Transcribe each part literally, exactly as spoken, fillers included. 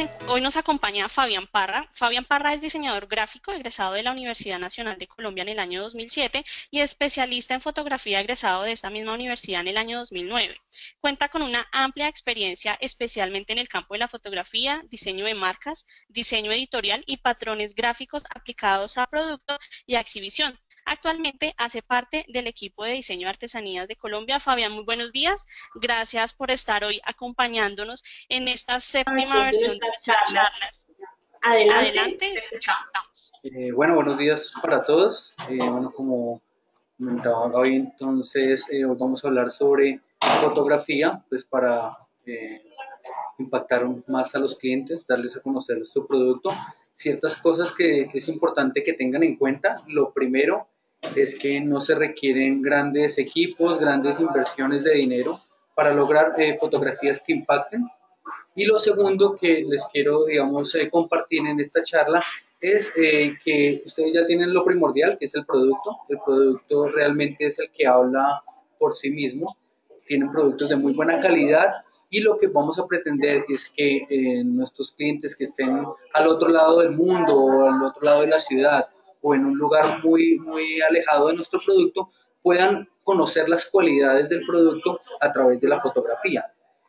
en- hoy nos acompaña Fabián Parra. Fabián Parra es diseñador gráfico egresado de la Universidad Nacional de Colombia en el año dos mil siete y especialista en fotografía egresado de esta misma universidad en el año dos mil nueve. Cuenta con una amplia experiencia especialmente en el campo de la fotografía, diseño de marcas, diseño editorial y patrones gráficos aplicados a producto y a exhibición. Actualmente hace parte del equipo de diseño de artesanías de Colombia. Fabián, muy buenos días. Gracias por estar hoy acompañándonos en esta séptima Versión de versión de nuestras nuestras charlas. charlas. Adelante, Adelante, te escuchamos. vamos. Eh, bueno, buenos días para todos. Eh, bueno, como comentaba Gaby, entonces eh, hoy vamos a hablar sobre fotografía, pues para eh, impactar más a los clientes, darles a conocer su producto. Ciertas cosas que es importante que tengan en cuenta. Lo primero es que no se requieren grandes equipos, grandes inversiones de dinero para lograr eh, fotografías que impacten. Y lo segundo que les quiero, digamos, eh, compartir en esta charla es eh, que ustedes ya tienen lo primordial, que es el producto. El producto realmente es el que habla por sí mismo. Tienen productos de muy buena calidad y lo que vamos a pretender es que eh, nuestros clientes que estén al otro lado del mundo o al otro lado de la ciudad o en un lugar muy, muy alejado de nuestro producto puedan conocer las cualidades del producto a través de la fotografía.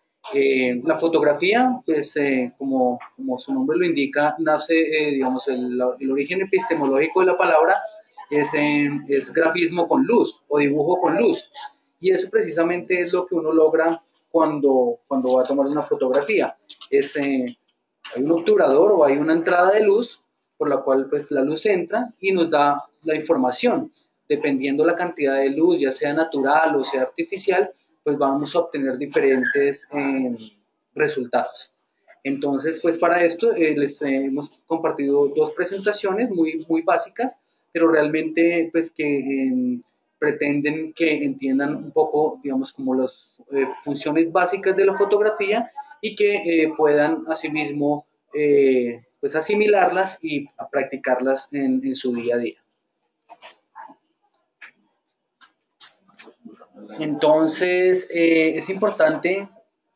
Eh, la fotografía, pues eh, como, como su nombre lo indica, nace, eh, digamos, el, el origen epistemológico de la palabra es, eh, es grafismo con luz o dibujo con luz. Y eso precisamente es lo que uno logra cuando, cuando va a tomar una fotografía. Es, eh, hay un obturador o hay una entrada de luz por la cual pues, la luz entra y nos da la información. Dependiendo la cantidad de luz, ya sea natural o sea artificial, pues vamos a obtener diferentes eh, resultados. Entonces, pues para esto eh, les eh, hemos compartido dos presentaciones muy, muy básicas, pero realmente pues que eh, pretenden que entiendan un poco, digamos, como las eh, funciones básicas de la fotografía y que eh, puedan asimismo eh, pues asimilarlas y practicarlas en, en su día a día. Entonces, eh, es importante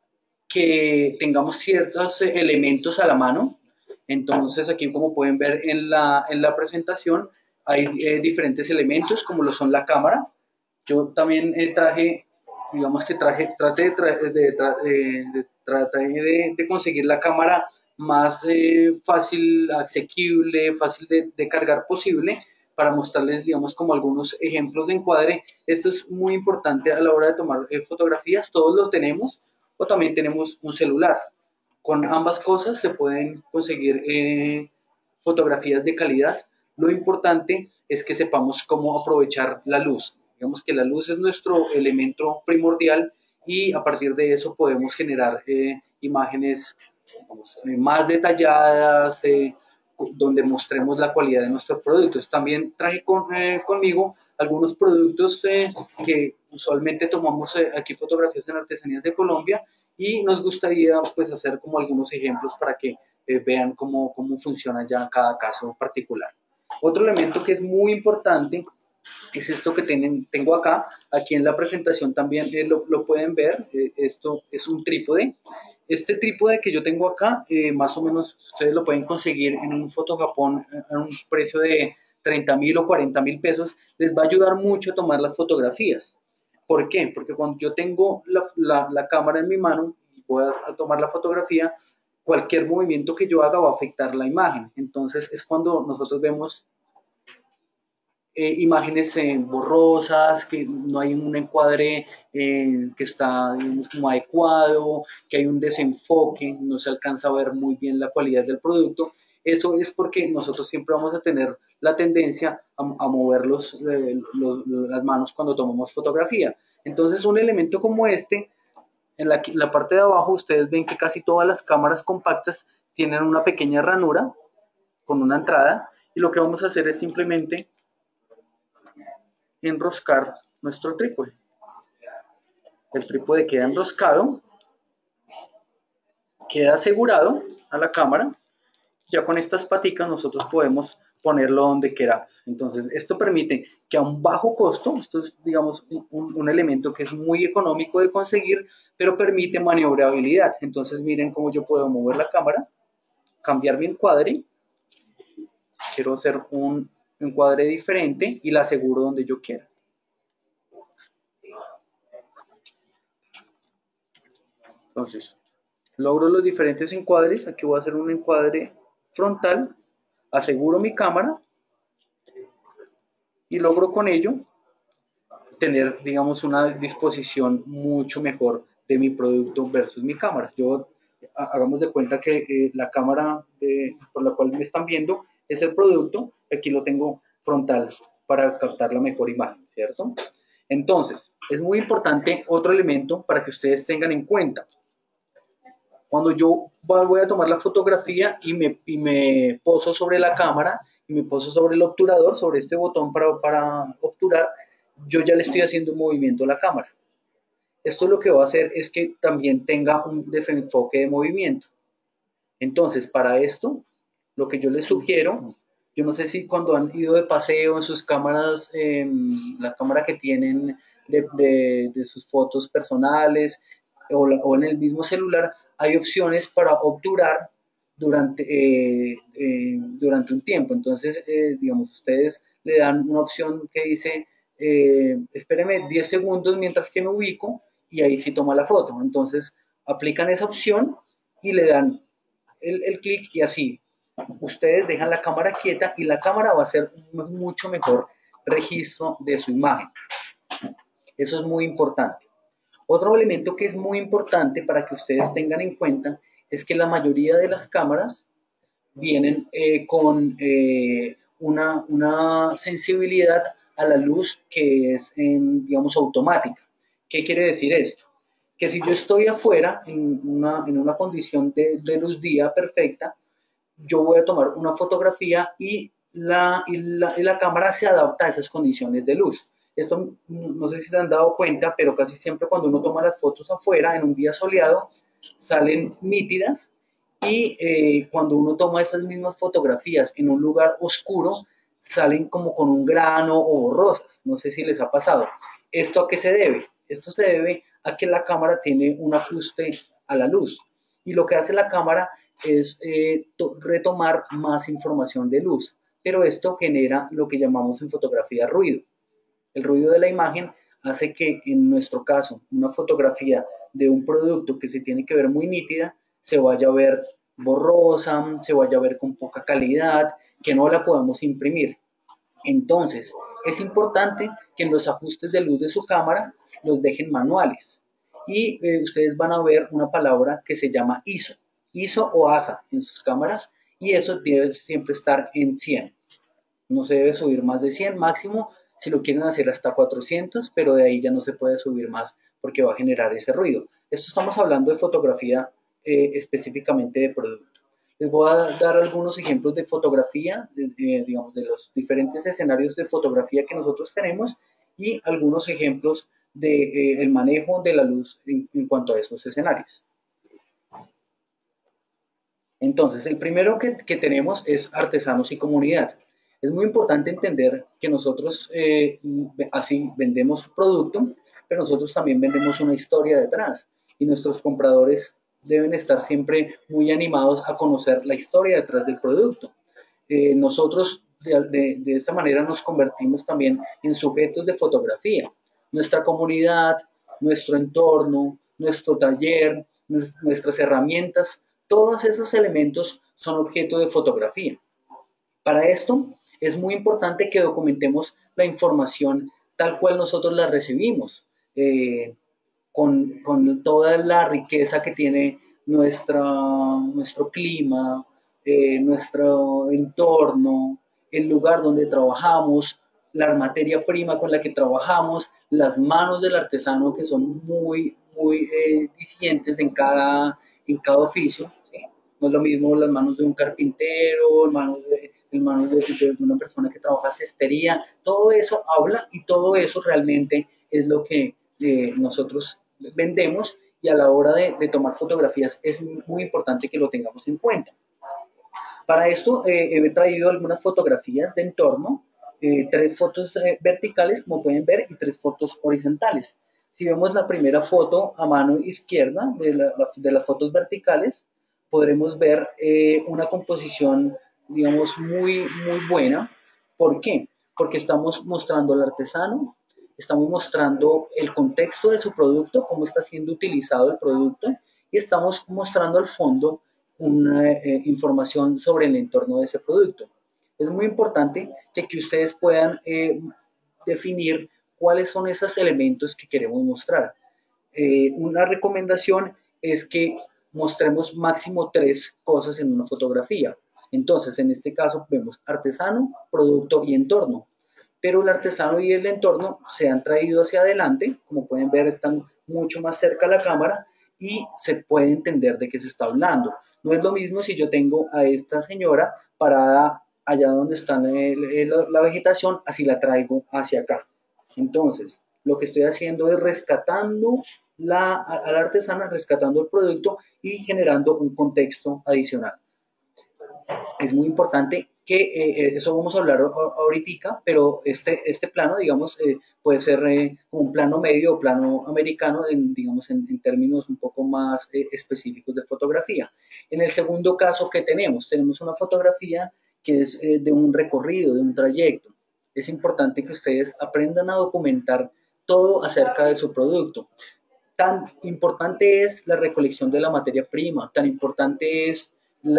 que tengamos ciertos elementos a la mano. Entonces, aquí como pueden ver en la, en la presentación, hay eh, diferentes elementos como lo son la cámara. Yo también eh, traje, digamos que traje, traté de, tra de, tra de, de, traté de, de conseguir la cámara más eh, fácil, asequible, fácil de, de cargar posible para mostrarles, digamos, como algunos ejemplos de encuadre. Esto es muy importante a la hora de tomar eh, fotografías, todos los tenemos, o también tenemos un celular. Con ambas cosas se pueden conseguir eh, fotografías de calidad. Lo importante es que sepamos cómo aprovechar la luz. Digamos que la luz es nuestro elemento primordial y a partir de eso podemos generar eh, imágenes digamos, eh, más detalladas, eh, donde mostremos la calidad de nuestros productos. También traje con, eh, conmigo algunos productos eh, que usualmente tomamos eh, aquí fotografías en Artesanías de Colombia y nos gustaría pues hacer como algunos ejemplos para que eh, vean cómo, cómo funciona ya cada caso particular. Otro elemento que es muy importante es esto que tienen, tengo acá, aquí en la presentación también eh, lo, lo, pueden ver, eh, esto es un trípode. Este trípode que yo tengo acá, eh, más o menos ustedes lo pueden conseguir en un Fotojapón a un precio de treinta mil o cuarenta mil pesos, les va a ayudar mucho a tomar las fotografías. ¿Por qué? Porque cuando yo tengo la, la, la cámara en mi mano y voy a, a tomar la fotografía, cualquier movimiento que yo haga va a afectar la imagen. Entonces es cuando nosotros vemos eh, imágenes eh, borrosas, que no hay un encuadre eh, que está digamos, como adecuado, que hay un desenfoque, no se alcanza a ver muy bien la calidad del producto. Eso es porque nosotros siempre vamos a tener la tendencia a, a mover los, eh, los, las manos cuando tomamos fotografía. Entonces un elemento como este, en la, en la parte de abajo ustedes ven que casi todas las cámaras compactas tienen una pequeña ranura con una entrada y lo que vamos a hacer es simplemente enroscar nuestro trípode. El trípode queda enroscado, queda asegurado a la cámara. Ya con estas paticas nosotros podemos ponerlo donde queramos. Entonces esto permite que a un bajo costo, esto es digamos un, un elemento que es muy económico de conseguir, pero permite maniobrabilidad. Entonces miren cómo yo puedo mover la cámara cambiar mi encuadre, quiero hacer un encuadre diferente y la aseguro donde yo quiera. Entonces, logro los diferentes encuadres, aquí voy a hacer un encuadre frontal, aseguro mi cámara y logro con ello tener, digamos, una disposición mucho mejor de mi producto versus mi cámara. Yo, hagamos de cuenta que eh, la cámara de, por la cual me están viendo es el producto, aquí lo tengo frontal para captar la mejor imagen, ¿cierto? Entonces, es muy importante otro elemento para que ustedes tengan en cuenta. Cuando yo voy a tomar la fotografía y me, y me poso sobre la cámara y me poso sobre el obturador, sobre este botón para, para obturar, yo ya le estoy haciendo un movimiento a la cámara. Esto lo que va a hacer es que también tenga un desenfoque de movimiento. Entonces, para esto, lo que yo les sugiero, yo no sé si cuando han ido de paseo en sus cámaras, eh, la cámara que tienen de, de, de sus fotos personales o, la, o en el mismo celular, hay opciones para obturar durante, eh, eh, durante un tiempo. Entonces, eh, digamos, ustedes le dan una opción que dice, eh, espéreme diez segundos mientras que me ubico y ahí sí toma la foto. Entonces, aplican esa opción y le dan el, el clic y así ustedes dejan la cámara quieta y la cámara va a hacer un mucho mejor registro de su imagen. Eso es muy importante. Otro elemento que es muy importante para que ustedes tengan en cuenta es que la mayoría de las cámaras vienen eh, con eh, una, una sensibilidad a la luz que es, en, digamos, automática. ¿Qué quiere decir esto? Que si yo estoy afuera en una, en una condición de, de luz día perfecta, yo voy a tomar una fotografía y la, y la, y la cámara se adapta a esas condiciones de luz. Esto no sé si se han dado cuenta, pero casi siempre cuando uno toma las fotos afuera en un día soleado, salen nítidas y eh, cuando uno toma esas mismas fotografías en un lugar oscuro, salen como con un grano o borrosas. No sé si les ha pasado. ¿Esto a qué se debe? Esto se debe a que la cámara tiene un ajuste a la luz. Y lo que hace la cámara es eh, retomar más información de luz. Pero esto genera lo que llamamos en fotografía ruido. El ruido de la imagen hace que, en nuestro caso, una fotografía de un producto que se tiene que ver muy nítida, se vaya a ver borrosa, se vaya a ver con poca calidad, que no la podamos imprimir. Entonces, es importante que en los ajustes de luz de su cámara los dejen manuales. Y eh, ustedes van a ver una palabra que se llama I S O, I S O o A S A en sus cámaras, y eso debe siempre estar en cien. No se debe subir más de cien, máximo si lo quieren hacer hasta cuatrocientos, pero de ahí ya no se puede subir más porque va a generar ese ruido. Esto estamos hablando de fotografía eh, específicamente de producto. Les voy a dar algunos ejemplos de fotografía, de, de, digamos, de los diferentes escenarios de fotografía que nosotros tenemos y algunos ejemplos del de, eh, manejo de la luz en, en cuanto a esos escenarios. Entonces, el primero que, que tenemos es artesanos y comunidad. Es muy importante entender que nosotros eh, así vendemos producto, pero nosotros también vendemos una historia detrás y nuestros compradores deben estar siempre muy animados a conocer la historia detrás del producto. Eh, nosotros de, de, de esta manera nos convertimos también en sujetos de fotografía. Nuestra comunidad, nuestro entorno, nuestro taller, nuestras herramientas, todos esos elementos son objeto de fotografía. Para esto es muy importante que documentemos la información tal cual nosotros la recibimos, eh, con, con, toda la riqueza que tiene nuestra, nuestro clima, eh, nuestro entorno, el lugar donde trabajamos, la materia prima con la que trabajamos, las manos del artesano que son muy, muy eh, disidentes en cada, en cada oficio. ¿Sí? No es lo mismo las manos de un carpintero, las manos de, en manos de, de, una persona que trabaja cestería, todo eso habla y todo eso realmente es lo que eh, nosotros vendemos y a la hora de, de, tomar fotografías es muy importante que lo tengamos en cuenta. Para esto eh, he traído algunas fotografías de entorno, eh, tres fotos eh, verticales como pueden ver y tres fotos horizontales. Si vemos la primera foto a mano izquierda de, la, de las fotos verticales, podremos ver eh, una composición, digamos, muy, muy buena. ¿Por qué? Porque estamos mostrando al artesano, estamos mostrando el contexto de su producto, cómo está siendo utilizado el producto, y estamos mostrando al fondo una eh, información sobre el entorno de ese producto. Es muy importante que, que ustedes puedan eh, definir cuáles son esos elementos que queremos mostrar. Eh, una recomendación es que mostremos máximo tres cosas en una fotografía. Entonces, en este caso vemos artesano, producto y entorno. Pero el artesano y el entorno se han traído hacia adelante, como pueden ver, están mucho más cerca a la cámara y se puede entender de qué se está hablando. No es lo mismo si yo tengo a esta señora parada allá donde está la vegetación, así la traigo hacia acá. Entonces, lo que estoy haciendo es rescatando la, a la artesana, rescatando el producto y generando un contexto adicional. Es muy importante que eh, eso vamos a hablar ahorita, pero este, este plano, digamos, eh, puede ser eh, un plano medio o plano americano, en, digamos, en, en términos un poco más eh, específicos de fotografía. En el segundo caso que tenemos, tenemos una fotografía que es eh, de un recorrido, de un trayecto. Es importante que ustedes aprendan a documentar todo acerca de su producto. Tan importante es la recolección de la materia prima, tan importante es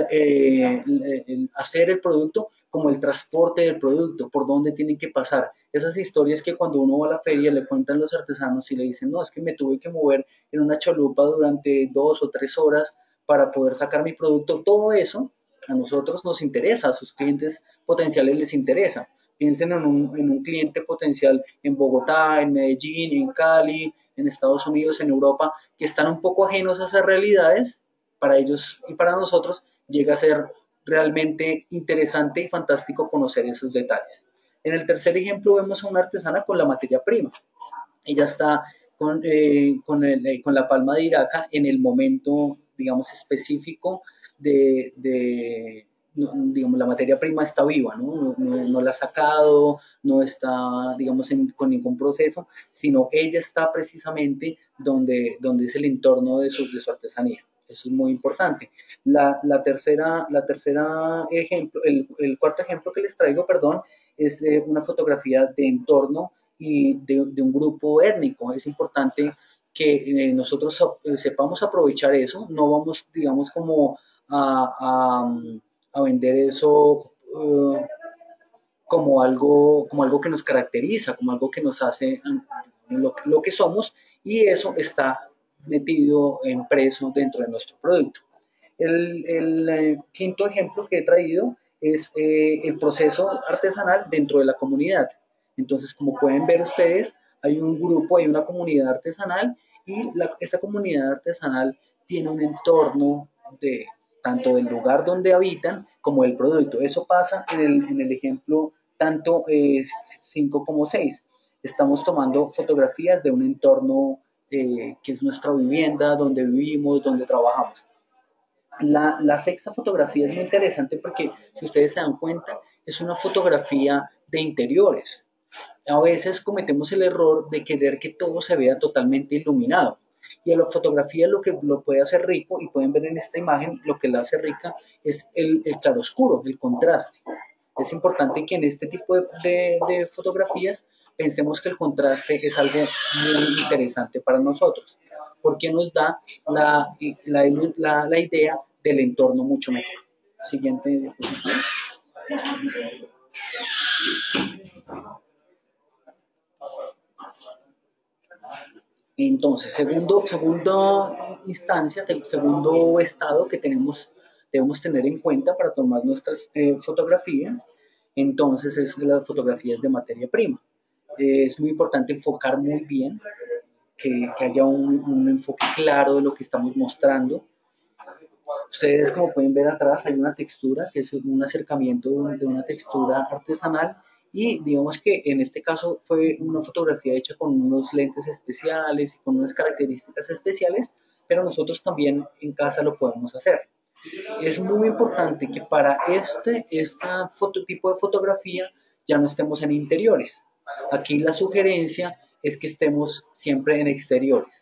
eh, el hacer el producto como el transporte del producto, por dónde tienen que pasar. Esas historias que cuando uno va a la feria le cuentan los artesanos y le dicen, no, es que me tuve que mover en una chalupa durante dos o tres horas para poder sacar mi producto. Todo eso a nosotros nos interesa, a sus clientes potenciales les interesa. Piensen en un, en un cliente potencial en Bogotá, en Medellín, en Cali, en Estados Unidos, en Europa, que están un poco ajenos a esas realidades. Para ellos y para nosotros llega a ser realmente interesante y fantástico conocer esos detalles. En el tercer ejemplo vemos a una artesana con la materia prima. Ella está con, eh, con, el, eh, con la palma de Iraca en el momento, digamos, específico de, de no, digamos, la materia prima está viva, ¿no? No, no, no la ha sacado, no está, digamos, en, con ningún proceso, sino ella está precisamente donde, donde es el entorno de su, de su artesanía. Eso es muy importante. La, la, tercera, la tercera ejemplo, el, el cuarto ejemplo que les traigo, perdón, es eh, una fotografía de entorno y de, de, un grupo étnico. Es importante que eh, nosotros eh, sepamos aprovechar eso, no vamos, digamos, como a, a, a vender eso uh, como, algo, como algo que nos caracteriza, como algo que nos hace lo, lo que somos, y eso está metido, impreso dentro de nuestro producto. El, el eh, quinto ejemplo que he traído es eh, el proceso artesanal dentro de la comunidad. Entonces, como pueden ver ustedes, hay un grupo, hay una comunidad artesanal y la, esta comunidad artesanal tiene un entorno de tanto del lugar donde habitan como del producto. Eso pasa en el, en el ejemplo tanto cinco eh, como seis. Estamos tomando fotografías de un entorno eh, que es nuestra vivienda, donde vivimos, donde trabajamos. La, la sexta fotografía es muy interesante porque, si ustedes se dan cuenta, es una fotografía de interiores. A veces cometemos el error de querer que todo se vea totalmente iluminado. Y a la fotografía lo que lo puede hacer rico, y pueden ver en esta imagen, lo que la hace rica es el, el claroscuro, el contraste. Es importante que en este tipo de, de, de fotografías pensemos que el contraste es algo muy interesante para nosotros, porque nos da la, la, la, la idea del entorno mucho mejor. Siguiente diapositiva. Entonces, segundo, segunda instancia, segundo estado que tenemos, debemos tener en cuenta para tomar nuestras eh, fotografías, entonces es las fotografías de materia prima. Eh, es muy importante enfocar muy bien, que, que haya un, un enfoque claro de lo que estamos mostrando. Ustedes, como pueden ver atrás, hay una textura, que es un acercamiento de una textura artesanal, y digamos que en este caso fue una fotografía hecha con unos lentes especiales y con unas características especiales, pero nosotros también en casa lo podemos hacer. Es muy importante que para este, este fototipo de fotografía ya no estemos en interiores. Aquí la sugerencia es que estemos siempre en exteriores.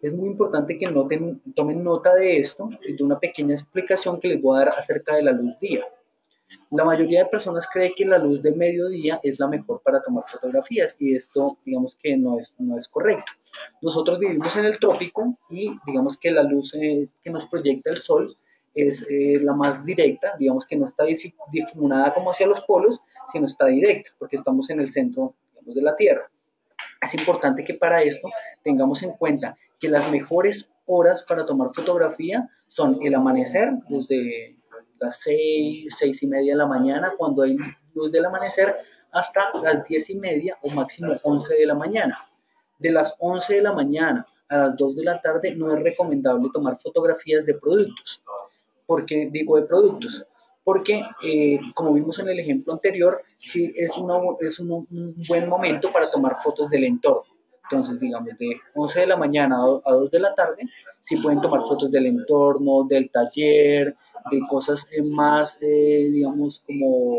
Es muy importante que noten, tomen nota de esto y de una pequeña explicación que les voy a dar acerca de la luz día. La mayoría de personas cree que la luz de mediodía es la mejor para tomar fotografías y esto digamos que no es, no es correcto. Nosotros vivimos en el trópico y digamos que la luz eh, que nos proyecta el sol es eh, la más directa, digamos que no está difuminada como hacia los polos, sino está directa porque estamos en el centro, digamos, de la Tierra. Es importante que para esto tengamos en cuenta que las mejores horas para tomar fotografía son el amanecer, desde las seis, seis y media de la mañana, cuando hay luz del amanecer, hasta las diez y media o máximo once de la mañana. De las once de la mañana a las dos de la tarde no es recomendable tomar fotografías de productos. ¿Por qué digo de productos? Porque, eh, como vimos en el ejemplo anterior, sí es, una, es un, un, buen momento para tomar fotos del entorno. Entonces, digamos, de once de la mañana a dos de la tarde, sí pueden tomar fotos del entorno, del taller, de cosas más, eh, digamos, como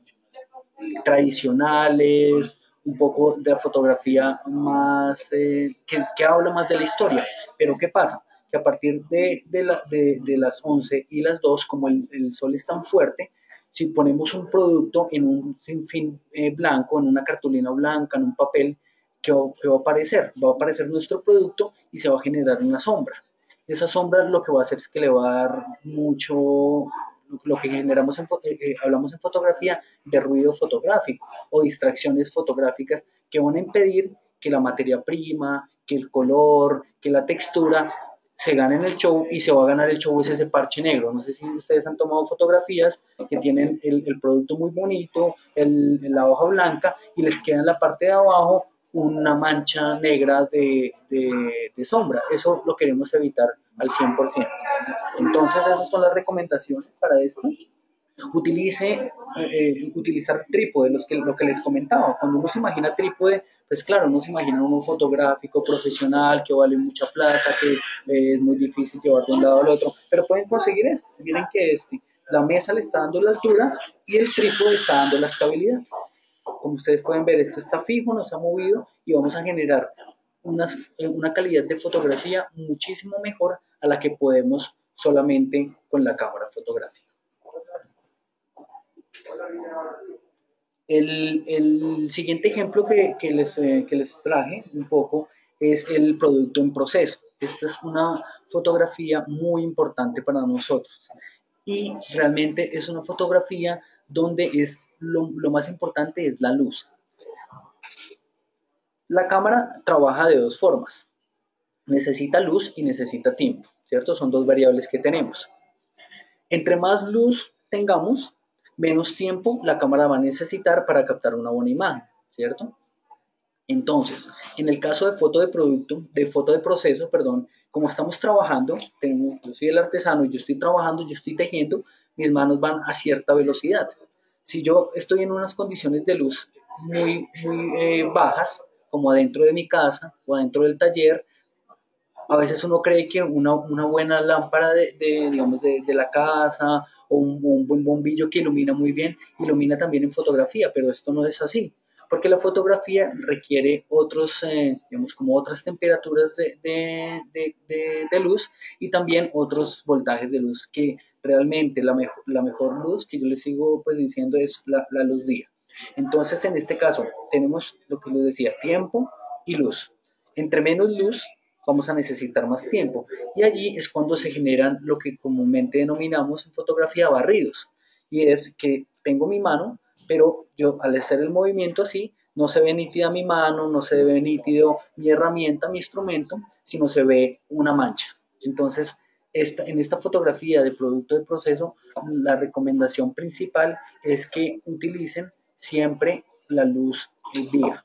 tradicionales, un poco de la fotografía más, eh, que, que habla más de la historia. Pero ¿qué pasa? Que a partir de, de, la, de, de las once y las dos, como el, el, sol es tan fuerte, si ponemos un producto en un sinfín eh, blanco, en una cartulina blanca, en un papel, ¿qué va, ¿qué va a aparecer? Va a aparecer nuestro producto y se va a generar una sombra. Esa sombra lo que va a hacer es que le va a dar mucho, lo que generamos en, eh, eh, hablamos en fotografía de ruido fotográfico o distracciones fotográficas que van a impedir que la materia prima, que el color, que la textura se gane en el show, y se va a ganar el show es ese parche negro. No sé si ustedes han tomado fotografías que tienen el, el producto muy bonito, el, la hoja blanca, y les queda en la parte de abajo una mancha negra de, de, de sombra. Eso lo queremos evitar al cien por ciento. Entonces esas son las recomendaciones para esto. Utilice, eh, utilizar trípode, los que, lo que les comentaba. Cuando uno se imagina trípode, pues claro, uno se imagina uno fotográfico, profesional, que vale mucha plata, que eh, es muy difícil llevar de un lado al otro, pero pueden conseguir esto. Miren que este, la mesa le está dando la altura y el trípode está dando la estabilidad. Como ustedes pueden ver, esto está fijo, no se ha movido y vamos a generar unas, una calidad de fotografía muchísimo mejor a la que podemos solamente con la cámara fotográfica. El, el siguiente ejemplo que, que, les, eh, que les traje un poco es el producto en proceso. Esta es una fotografía muy importante para nosotros y realmente es una fotografía donde es lo, lo más importante es la luz. La cámara trabaja de dos formas. Necesita luz y necesita tiempo, ¿cierto? Son dos variables que tenemos. Entre más luz tengamos, menos tiempo la cámara va a necesitar para captar una buena imagen, ¿cierto? Entonces, en el caso de foto de producto, de foto de proceso, perdón, como estamos trabajando, tenemos, yo soy el artesano y yo estoy trabajando, yo estoy tejiendo, mis manos van a cierta velocidad. Si yo estoy en unas condiciones de luz muy, muy eh, bajas, como adentro de mi casa o adentro del taller, a veces uno cree que una, una buena lámpara de, de digamos, de, de, la casa o un, un buen bombillo que ilumina muy bien, ilumina también en fotografía, pero esto no es así, porque la fotografía requiere otros, eh, digamos, como otras temperaturas de, de, de, de, de luz y también otros voltajes de luz, que realmente la mejor, la mejor luz que yo les sigo pues diciendo es la, la luz día. Entonces, en este caso, tenemos lo que les decía, tiempo y luz. Entre menos luz, vamos a necesitar más tiempo. Y allí es cuando se generan lo que comúnmente denominamos en fotografía barridos. Y es que tengo mi mano, pero yo al hacer el movimiento así, no se ve nítida mi mano, no se ve nítido mi herramienta, mi instrumento, sino se ve una mancha. Entonces, esta, en esta fotografía de producto de proceso, la recomendación principal es que utilicen siempre la luz del día.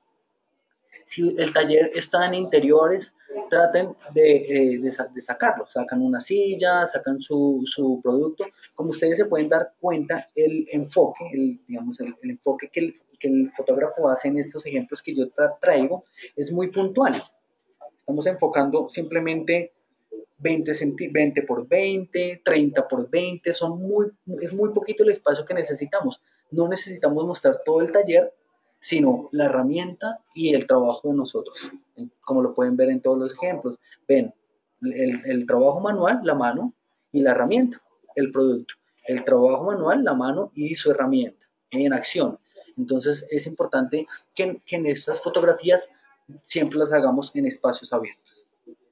Si el taller está en interiores, traten de, eh, de, de sacarlo. Sacan una silla, sacan su, su, producto. Como ustedes se pueden dar cuenta, el enfoque, el, digamos, el, el enfoque que el, que el fotógrafo hace en estos ejemplos que yo tra traigo es muy puntual. Estamos enfocando simplemente veinte, veinte por veinte, treinta por veinte. Son muy, es muy poquito el espacio que necesitamos. No necesitamos mostrar todo el taller, sino la herramienta y el trabajo de nosotros, como lo pueden ver en todos los ejemplos. Ven, El, el trabajo manual, la mano y la herramienta, el producto. El trabajo manual, la mano y su herramienta en acción. Entonces es importante que, que en estas fotografías siempre las hagamos en espacios abiertos.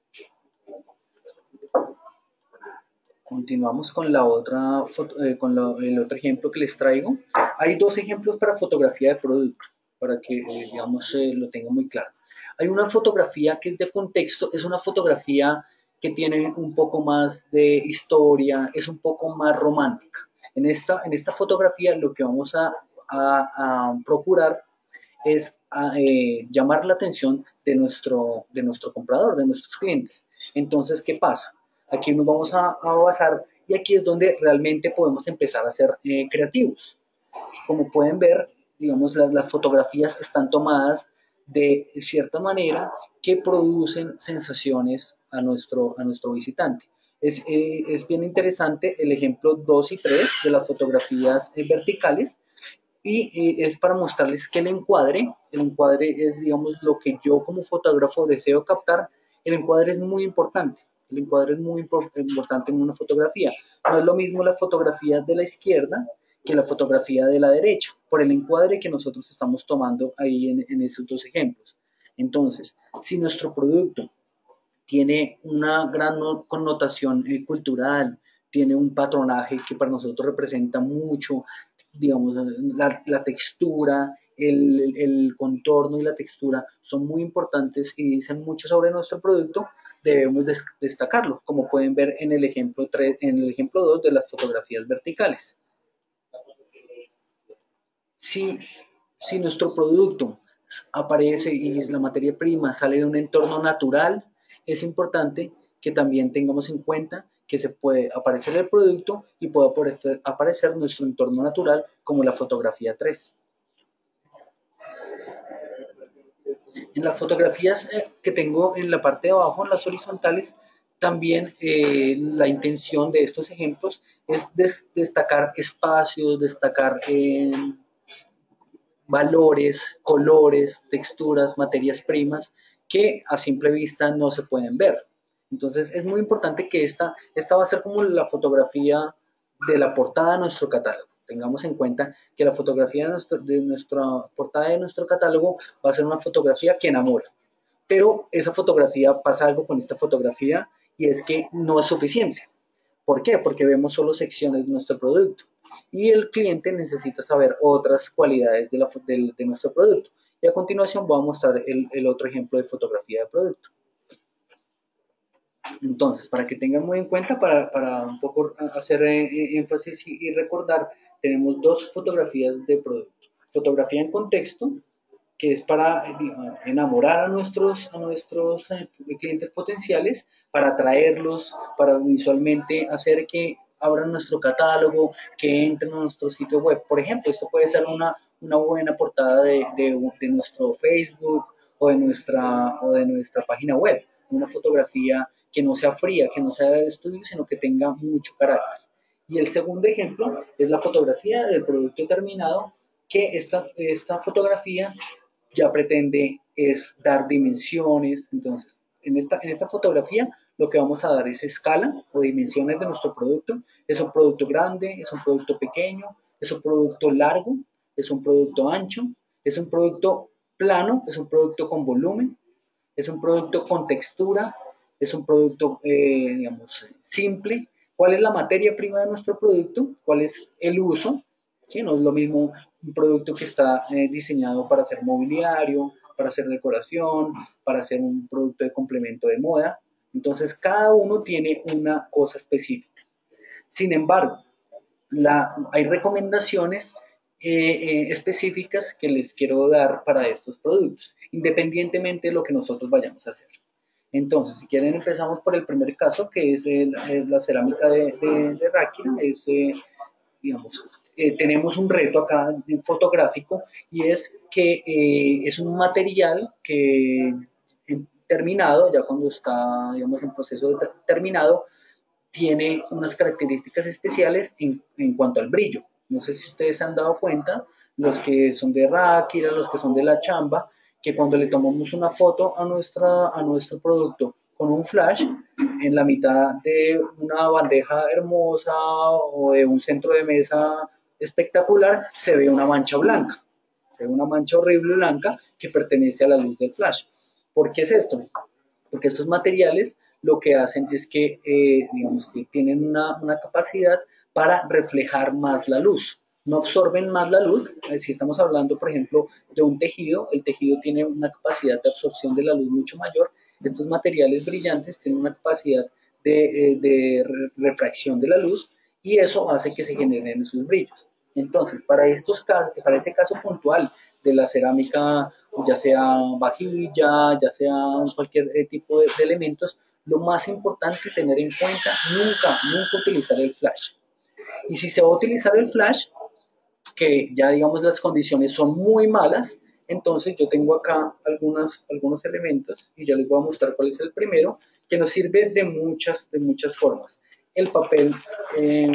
Continuamos con, la otra foto, eh, con la, el otro ejemplo que les traigo. Hay dos ejemplos para fotografía de producto, para que eh, digamos eh, lo tengan muy claro. Hay una fotografía que es de contexto, es una fotografía que tiene un poco más de historia, es un poco más romántica. En esta, en esta fotografía lo que vamos a, a, a procurar es a, eh, llamar la atención de nuestro, de nuestro comprador, de nuestros clientes. Entonces, ¿qué pasa? Aquí nos vamos a, a basar y aquí es donde realmente podemos empezar a ser eh, creativos. Como pueden ver, digamos, las, las fotografías están tomadas de cierta manera que producen sensaciones a nuestro, a nuestro visitante. Es, eh, es bien interesante el ejemplo dos y tres de las fotografías eh, verticales, y eh, es para mostrarles que el encuadre, el encuadre es, digamos, lo que yo como fotógrafo deseo captar. El encuadre es muy importante, el encuadre es muy impor- importante en una fotografía. No es lo mismo la fotografía de la izquierda que la fotografía de la derecha, por el encuadre que nosotros estamos tomando ahí en, en esos dos ejemplos. Entonces, si nuestro producto tiene una gran connotación eh, cultural, tiene un patronaje que para nosotros representa mucho, digamos, la, la textura, el, el, contorno y la textura son muy importantes y dicen mucho sobre nuestro producto, debemos des destacarlo, como pueden ver en el ejemplo tres, en el ejemplo dos de las fotografías verticales. Si, si nuestro producto aparece y es la materia prima sale de un entorno natural, es importante que también tengamos en cuenta que se puede aparecer el producto y puede aparecer, aparecer nuestro entorno natural como la fotografía tres. En las fotografías eh, que tengo en la parte de abajo, en las horizontales, también eh, la intención de estos ejemplos es des destacar espacios, destacar eh, valores, colores, texturas, materias primas que a simple vista no se pueden ver. Entonces es muy importante que esta, esta va a ser como la fotografía de la portada de nuestro catálogo. Tengamos en cuenta que la fotografía de, nuestro, de nuestra portada de nuestro catálogo va a ser una fotografía que enamora. Pero esa fotografía, pasa algo con esta fotografía y es que no es suficiente. ¿Por qué? Porque vemos solo secciones de nuestro producto y el cliente necesita saber otras cualidades de, la, de, de nuestro producto. Y a continuación voy a mostrar el, el otro ejemplo de fotografía de producto. Entonces, para que tengan muy en cuenta, para, para un poco hacer eh, énfasis y, y recordar, tenemos dos fotografías de producto. Fotografía en contexto, que es para digamos, enamorar a nuestros, a nuestros eh, clientes potenciales, para atraerlos, para visualmente hacer que abran nuestro catálogo, que entren a nuestro sitio web. Por ejemplo, esto puede ser una, una buena portada de, de, de nuestro Facebook o de, nuestra, o de nuestra página web. Una fotografía que no sea fría, que no sea de estudio, sino que tenga mucho carácter. Y el segundo ejemplo es la fotografía del producto terminado, que esta, esta fotografía ya pretende es dar dimensiones. Entonces, en esta, en esta fotografía lo que vamos a dar es escala o dimensiones de nuestro producto. Es un producto grande, es un producto pequeño, es un producto largo, es un producto ancho, es un producto plano, es un producto con volumen, es un producto con textura, es un producto, eh, digamos, simple. ¿Cuál es la materia prima de nuestro producto? ¿Cuál es el uso? ¿Sí? No es lo mismo un producto que está eh, diseñado para hacer mobiliario, para hacer decoración, para hacer un producto de complemento de moda. Entonces, cada uno tiene una cosa específica. Sin embargo, la, hay recomendaciones eh, eh, específicas que les quiero dar para estos productos, independientemente de lo que nosotros vayamos a hacer. Entonces, si quieren, empezamos por el primer caso, que es el, el, la cerámica de, de, de Ráquira. Es, eh, digamos, eh, tenemos un reto acá fotográfico y es que eh, es un material que terminado, ya cuando está, digamos, en proceso de terminado, tiene unas características especiales en, en cuanto al brillo. No sé si ustedes se han dado cuenta, los que son de Ráquira, los que son de La Chamba, que cuando le tomamos una foto a, nuestra, a nuestro producto con un flash en la mitad de una bandeja hermosa o de un centro de mesa espectacular, se ve una mancha blanca, se ve una mancha horrible blanca que pertenece a la luz del flash. ¿Por qué es esto? Porque estos materiales lo que hacen es que, eh, digamos que tienen una, una capacidad para reflejar más la luz, no absorben más la luz. Si estamos hablando, por ejemplo, de un tejido, el tejido tiene una capacidad de absorción de la luz mucho mayor. Estos materiales brillantes tienen una capacidad de, eh, de refracción de la luz y eso hace que se generen esos brillos. Entonces, para, estos casos, para ese caso puntual de la cerámica, ya sea vajilla, ya sea cualquier tipo de, de elementos, lo más importante tener en cuenta, nunca, nunca utilizar el flash. Y si se va a utilizar el flash, que ya digamos las condiciones son muy malas, entonces yo tengo acá algunas, algunos elementos y ya les voy a mostrar cuál es el primero, que nos sirve de muchas, de muchas formas. El papel eh,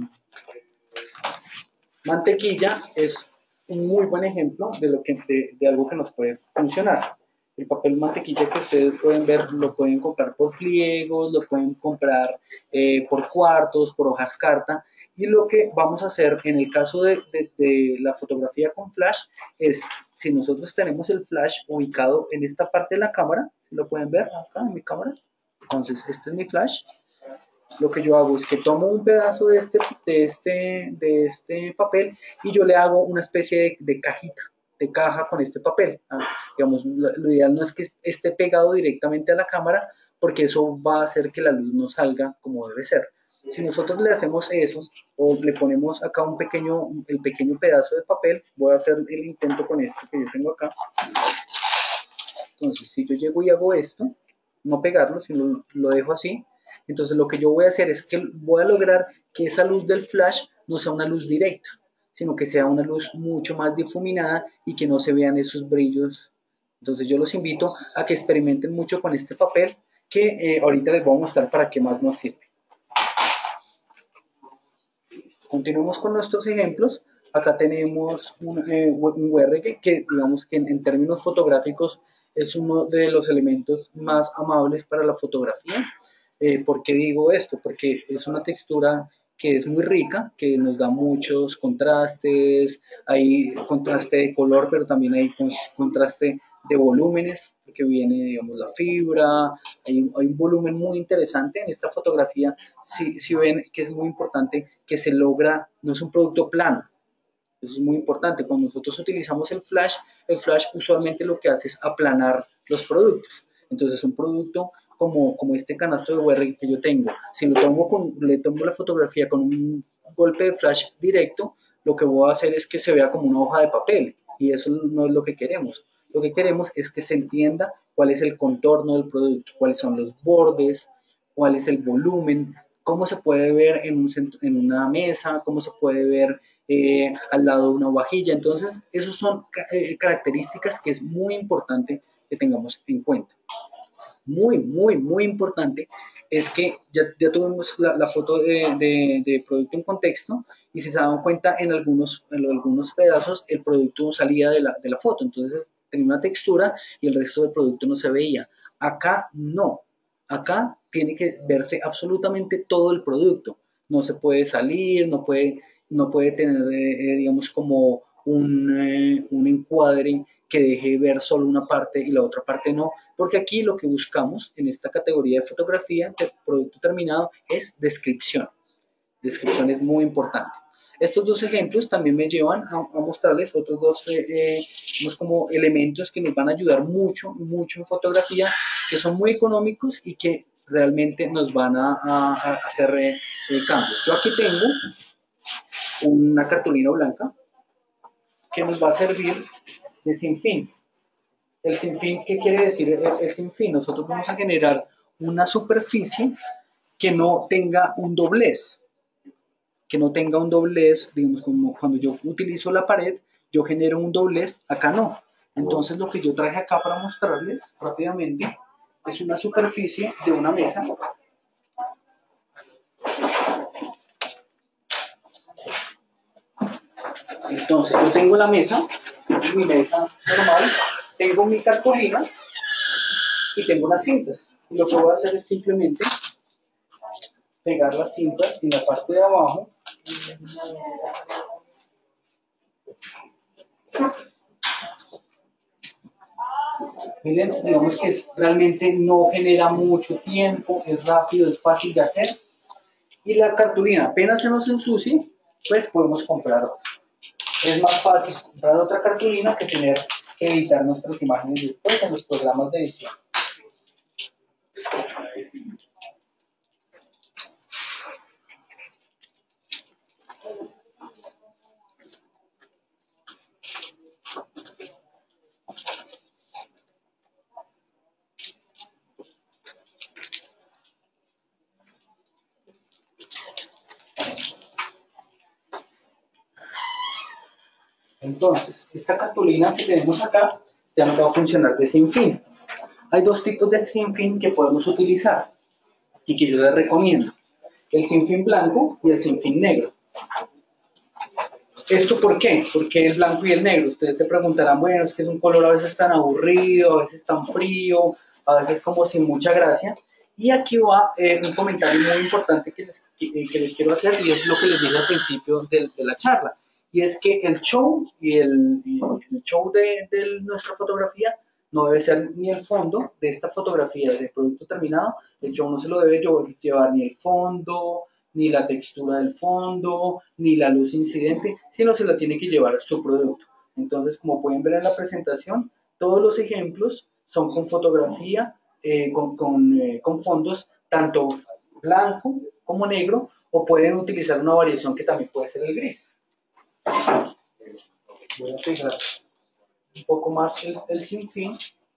mantequilla es un muy buen ejemplo de, lo que, de, de algo que nos puede funcionar. El papel mantequilla que ustedes pueden ver lo pueden comprar por pliegos, lo pueden comprar eh, por cuartos, por hojas carta. Y lo que vamos a hacer en el caso de, de, de la fotografía con flash es, si nosotros tenemos el flash ubicado en esta parte de la cámara, lo pueden ver acá en mi cámara, entonces este es mi flash. Lo que yo hago es que tomo un pedazo de este, de este, de este papel y yo le hago una especie de, de cajita, de caja con este papel. ¿Ah? Digamos, lo, lo ideal no es que esté pegado directamente a la cámara porque eso va a hacer que la luz no salga como debe ser. Si nosotros le hacemos eso o le ponemos acá un pequeño, el pequeño pedazo de papel, voy a hacer el intento con esto que yo tengo acá. Entonces, si yo llego y hago esto, no pegarlo, sino lo dejo así, entonces lo que yo voy a hacer es que voy a lograr que esa luz del flash no sea una luz directa, sino que sea una luz mucho más difuminada y que no se vean esos brillos. Entonces yo los invito a que experimenten mucho con este papel que eh, ahorita les voy a mostrar para qué más nos sirve. Continuemos con nuestros ejemplos. Acá tenemos un, eh, un U R G que digamos que en, en términos fotográficos es uno de los elementos más amables para la fotografía. Eh, ¿Por qué digo esto? Porque es una textura que es muy rica, que nos da muchos contrastes, hay contraste de color, pero también hay contraste de volúmenes, porque viene, digamos, la fibra, hay, hay un volumen muy interesante en esta fotografía. Si, si ven que es muy importante que se logra, no es un producto plano. Eso es muy importante. Cuando nosotros utilizamos el flash, el flash usualmente lo que hace es aplanar los productos. Entonces, un producto como, como este canasto de U R G que yo tengo, si lo tomo con, le tomo la fotografía con un golpe de flash directo, lo que voy a hacer es que se vea como una hoja de papel. Y eso no es lo que queremos. Lo que queremos es que se entienda cuál es el contorno del producto, cuáles son los bordes, cuál es el volumen, cómo se puede ver en, un centro, en una mesa, cómo se puede ver eh, al lado de una vajilla. Entonces, esas son eh, características que es muy importante que tengamos en cuenta. Muy, muy, muy importante es que ya, ya tuvimos la, la foto de, de, de producto en contexto y si se dan cuenta en algunos, en algunos pedazos el producto salía de la, de la foto, entonces tenía una textura y el resto del producto no se veía. Acá no, acá tiene que verse absolutamente todo el producto, no se puede salir, no puede, no puede tener, eh, digamos, como un, eh, un encuadre que deje ver solo una parte y la otra parte no, porque aquí lo que buscamos en esta categoría de fotografía de producto terminado es descripción. Descripción es muy importante. Estos dos ejemplos también me llevan a, a mostrarles otros dos eh, eh, como elementos que nos van a ayudar mucho, mucho en fotografía, que son muy económicos y que realmente nos van a, a, a hacer eh, cambios. Yo aquí tengo una cartulina blanca que nos va a servir de sinfín. El sinfín, ¿qué quiere decir el, el sinfín? Nosotros vamos a generar una superficie que no tenga un doblez, que no tenga un doblez, digamos, como cuando yo utilizo la pared, yo genero un doblez, acá no. Entonces lo que yo traje acá para mostrarles rápidamente es una superficie de una mesa. Entonces yo tengo la mesa, mi mesa normal, tengo mi cartulina y tengo unas cintas. Y lo que voy a hacer es simplemente pegar las cintas en la parte de abajo. Miren, digamos que es, realmente no genera mucho tiempo, es rápido, es fácil de hacer. Y la cartulina apenas se nos ensucie, pues podemos comprar otra. Es más fácil comprar otra cartulina que tener que editar nuestras imágenes después en los programas de edición. Entonces, esta cartulina que tenemos acá ya nos va a funcionar de sinfín. Hay dos tipos de sinfín que podemos utilizar y que yo les recomiendo. El sinfín blanco y el sinfín negro. ¿Esto por qué? ¿Por qué el blanco y el negro? Ustedes se preguntarán, bueno, es que es un color a veces tan aburrido, a veces tan frío, a veces como sin mucha gracia. Y aquí va eh, un comentario muy importante que les, que, que les quiero hacer, y es lo que les dije al principio de, de la charla. Y es que el show y el, y el show de, de nuestra fotografía no debe ser ni el fondo de esta fotografía de producto terminado. El show no se lo debe llevar ni el fondo, ni la textura del fondo, ni la luz incidente, sino se la tiene que llevar su producto. Entonces, como pueden ver en la presentación, todos los ejemplos son con fotografía, eh, con, con, eh, con fondos tanto blanco como negro, o pueden utilizar una variación que también puede ser el gris. Voy a pegar un poco más el, el sinfín.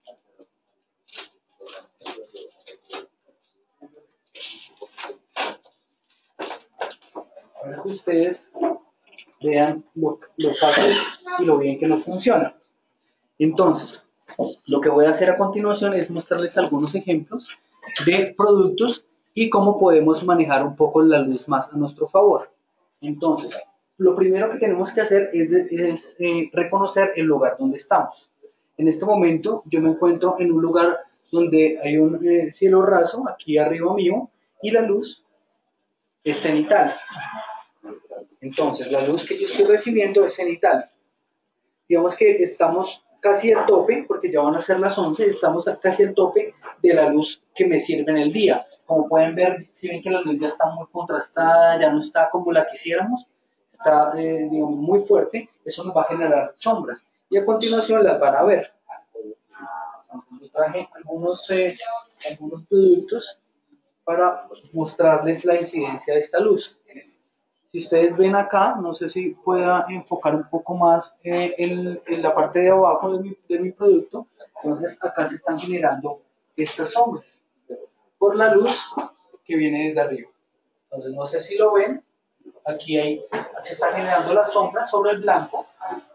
Para que ustedes vean lo, lo fácil y lo bien que nos funciona. Entonces, lo que voy a hacer a continuación es mostrarles algunos ejemplos de productos y cómo podemos manejar un poco la luz más a nuestro favor. Entonces, lo primero que tenemos que hacer es, es eh, reconocer el lugar donde estamos. En este momento yo me encuentro en un lugar donde hay un eh, cielo raso, aquí arriba mío, y la luz es cenital. Entonces, la luz que yo estoy recibiendo es cenital. Digamos que estamos casi al tope, porque ya van a ser las once, estamos casi al tope de la luz que me sirve en el día. Como pueden ver, si ven que la luz ya está muy contrastada, ya no está como la quisiéramos, está, eh, digamos, muy fuerte, eso nos va a generar sombras. Y a continuación las van a ver. Entonces, traje algunos, eh, algunos productos para mostrarles la incidencia de esta luz. Si ustedes ven acá, no sé si pueda enfocar un poco más eh, en, en la parte de abajo de mi, de mi producto. Entonces acá se están generando estas sombras por la luz que viene desde arriba. Entonces no sé si lo ven, aquí hay, se está generando la sombra sobre el blanco.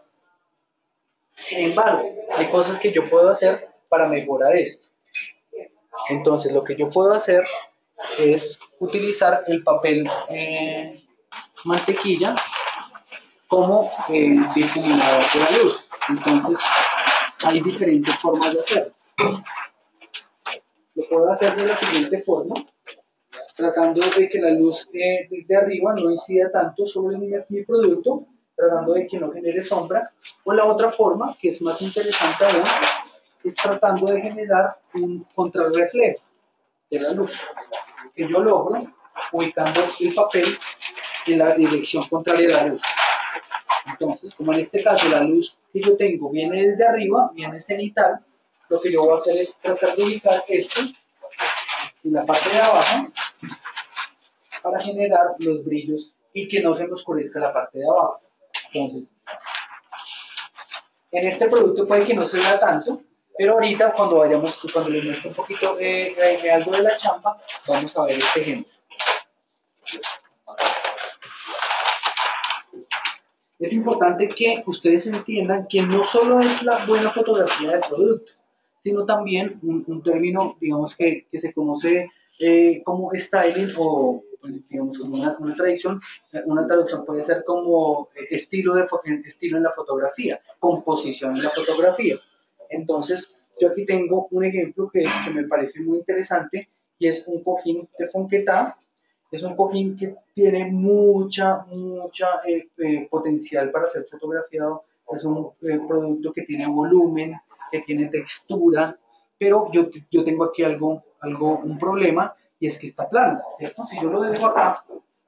Sin embargo, hay cosas que yo puedo hacer para mejorar esto. Entonces lo que yo puedo hacer es utilizar el papel eh, mantequilla como eh, difuminador de la luz. Entonces hay diferentes formas de hacerlo. Lo puedo hacer de la siguiente forma, tratando de que la luz eh, desde arriba no incida tanto sobre mi, mi producto, tratando de que no genere sombra. O la otra forma, que es más interesante aún, es tratando de generar un contrarreflejo de la luz, que yo logro ubicando el papel en la dirección contraria a la luz. Entonces, como en este caso la luz que yo tengo viene desde arriba, viene cenital, lo que yo voy a hacer es tratar de ubicar esto en la parte de abajo para generar los brillos y que no se me oscurezca la parte de abajo. Entonces, en este producto puede que no se vea tanto, pero ahorita cuando vayamos, cuando les muestre un poquito eh, eh, algo de la chamba, vamos a ver este ejemplo. Es importante que ustedes entiendan que no solo es la buena fotografía del producto, sino también un, un término, digamos, que, que se conoce eh, como styling o, digamos, como una, una traducción. Una traducción puede ser como estilo, de, estilo en la fotografía, composición en la fotografía. Entonces, Yo aquí tengo un ejemplo que, que me parece muy interesante y es un cojín de Fonquetá. Es un cojín que tiene mucha, mucha eh, eh, potencial para ser fotografiado. Es un eh, producto que tiene volumen, que tiene textura, pero yo, yo tengo aquí algo, algo, un problema y es que está plano, ¿cierto? Si yo lo dejo acá,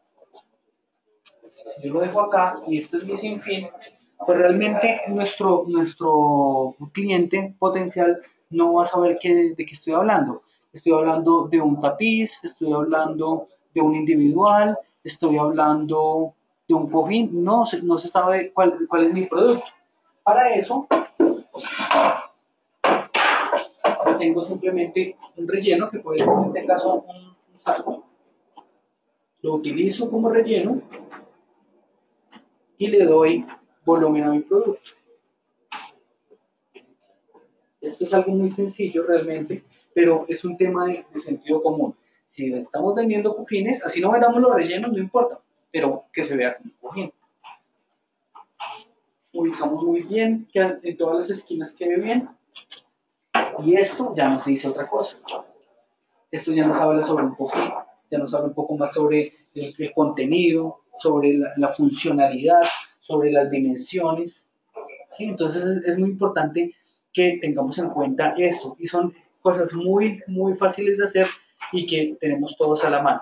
si yo lo dejo acá y esto es mi sinfín, pues realmente nuestro, nuestro cliente potencial no va a saber qué, de qué estoy hablando. Estoy hablando de un tapiz, estoy hablando de un individual, estoy hablando de un cojín, no se, no se sabe cuál, cuál es mi producto. Para eso, yo tengo simplemente un relleno, que puede ser en este caso un, un saco, lo utilizo como relleno y le doy volumen a mi producto. Esto es algo muy sencillo realmente, pero es un tema de, de sentido común. Si estamos vendiendo cojines, así no vendamos los rellenos, no importa, pero que se vea como un cojín. Ubicamos muy bien, que en todas las esquinas quede bien. Y esto ya nos dice otra cosa. Esto ya nos habla sobre un cojín, ya nos habla un poco más sobre el, el contenido, sobre la, la, funcionalidad, sobre las dimensiones. ¿Sí? Entonces es, es muy importante que tengamos en cuenta esto. Y son cosas muy, muy fáciles de hacer y que tenemos todos a la mano.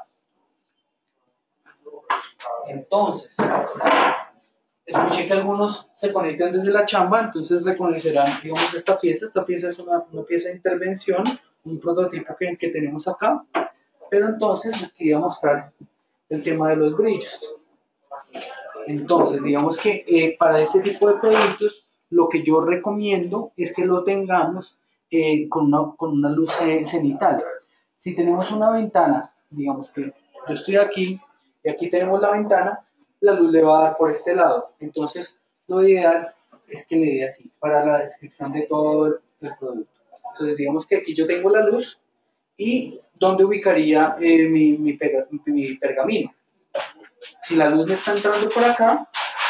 Entonces, escuché que algunos se conectan desde la chamba, entonces reconocerán, digamos, esta pieza. Esta pieza es una, una pieza de intervención, un prototipo que, que tenemos acá. Pero entonces les quería mostrar el tema de los brillos. Entonces, digamos que eh, para este tipo de productos, lo que yo recomiendo es que lo tengamos eh, con, una, con una luz cenital. Si tenemos una ventana, digamos que yo estoy aquí y aquí tenemos la ventana, la luz le va a dar por este lado. Entonces, lo ideal es que le dé así para la descripción de todo el, el producto. Entonces, digamos que aquí yo tengo la luz y dónde ubicaría eh, mi, mi, pega, mi pergamino. Si la luz me está entrando por acá,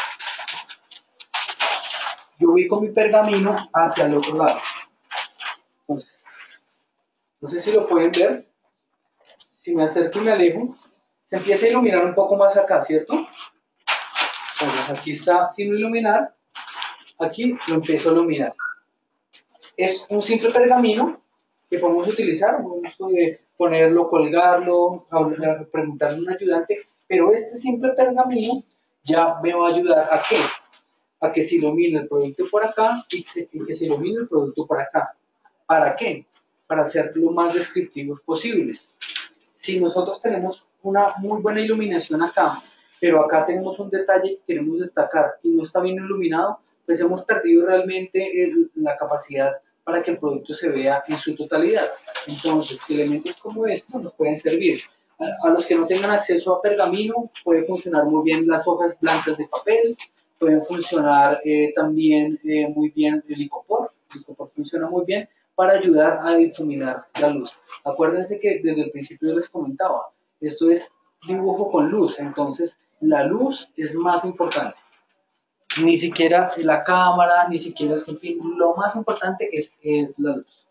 yo ubico mi pergamino hacia el otro lado. Entonces, no sé si lo pueden ver. Si me acerco y me alejo, se empieza a iluminar un poco más acá, ¿cierto? Entonces, aquí está sin iluminar. Aquí lo empiezo a iluminar. Es un simple pergamino que podemos utilizar. Podemos ponerlo, colgarlo, preguntarle a un ayudante. Pero este simple pergamino ya me va a ayudar a qué? A que se ilumine el producto por acá y que se ilumine el producto por acá. ¿Para qué? Para ser lo más descriptivos posibles. Si nosotros tenemos una muy buena iluminación acá, pero acá tenemos un detalle que queremos destacar y no está bien iluminado, pues hemos perdido realmente el, la capacidad para que el producto se vea en su totalidad. Entonces, elementos como estos nos pueden servir. A, a los que no tengan acceso a pergamino, puede funcionar muy bien las hojas blancas de papel, pueden funcionar eh, también eh, muy bien el icopor. El icopor funciona muy bien para ayudar a difuminar la luz. Acuérdense que desde el principio yo les comentaba, esto es dibujo con luz, entonces la luz es más importante. Ni siquiera la cámara, ni siquiera el sinfín, lo más importante es, es la luz.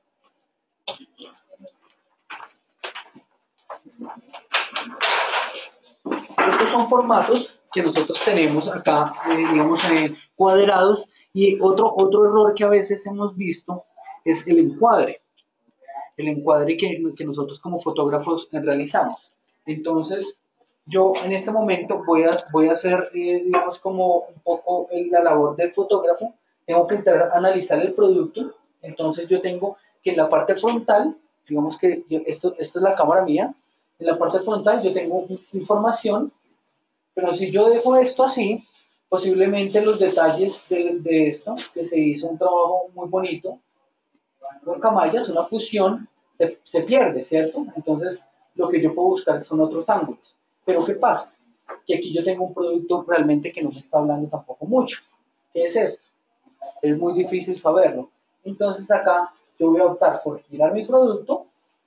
Estos son formatos que nosotros tenemos acá, eh, digamos, eh, cuadrados, y otro, otro error que a veces hemos visto es el encuadre, el encuadre que, que nosotros como fotógrafos realizamos. Entonces, yo en este momento voy a, voy a hacer, eh, digamos, como un poco la labor del fotógrafo. Tengo que entrar a analizar el producto. Entonces, yo tengo que en la parte frontal, digamos que yo, esto, esto es la cámara mía, en la parte frontal yo tengo información, pero si yo dejo esto así, posiblemente los detalles de, de esto, que se hizo un trabajo muy bonito, con camallas, una fusión, se, se pierde, ¿cierto? Entonces, lo que yo puedo buscar son otros ángulos. Pero ¿qué pasa? Que aquí yo tengo un producto realmente que no me está hablando tampoco mucho. ¿Qué es esto? Es muy difícil saberlo. Entonces acá yo voy a optar por girar mi producto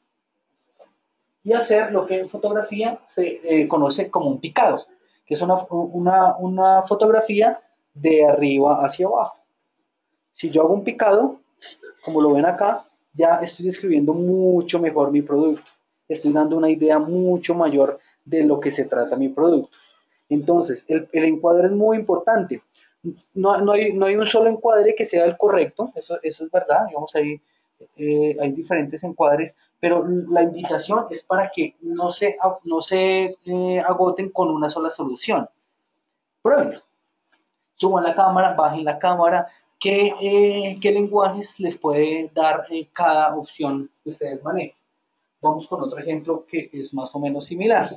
y hacer lo que en fotografía se eh, conoce como un picado, que es una, una, una fotografía de arriba hacia abajo. Si yo hago un picado, Como lo ven acá, ya estoy describiendo mucho mejor mi producto. Estoy dando una idea mucho mayor de lo que se trata mi producto. Entonces, el, el encuadre es muy importante. No, no, hay, no hay un solo encuadre que sea el correcto, eso, eso es verdad, digamos, ahí eh, hay diferentes encuadres, pero la invitación es para que no se, no se eh, agoten con una sola solución. Prueben, suban la cámara, bajen la cámara, qué, eh, qué lenguajes les puede dar eh, cada opción que ustedes manejen. Vamos con otro ejemplo que es más o menos similar.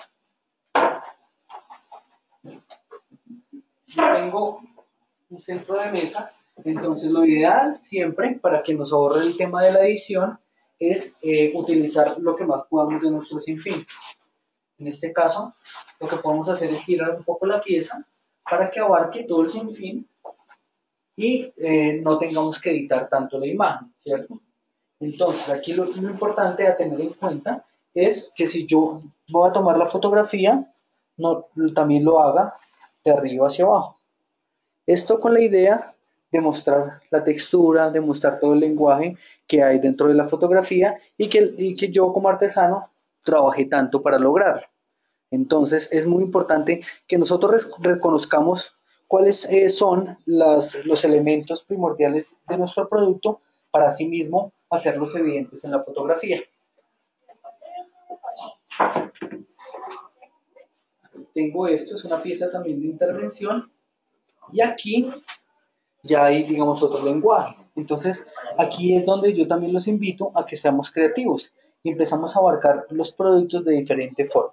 Si tengo un centro de mesa, entonces lo ideal siempre para que nos ahorre el tema de la edición es eh, utilizar lo que más podamos de nuestro sinfín. En este caso, lo que podemos hacer es girar un poco la pieza para que abarque todo el sinfín y eh, no tengamos que editar tanto la imagen, ¿cierto? Entonces, aquí lo, lo importante a tener en cuenta es que si yo voy a tomar la fotografía, no, también lo haga de arriba hacia abajo. Esto con la idea de mostrar la textura, de mostrar todo el lenguaje que hay dentro de la fotografía y que, y que yo como artesano trabajé tanto para lograrlo. Entonces es muy importante que nosotros reconozcamos cuáles eh, son las, los elementos primordiales de nuestro producto para asimismo hacerlos evidentes en la fotografía. Tengo esto, es una pieza también de intervención y aquí ya hay, digamos, otro lenguaje. Entonces, aquí es donde yo también los invito a que seamos creativos y empezamos a abarcar los productos de diferente forma.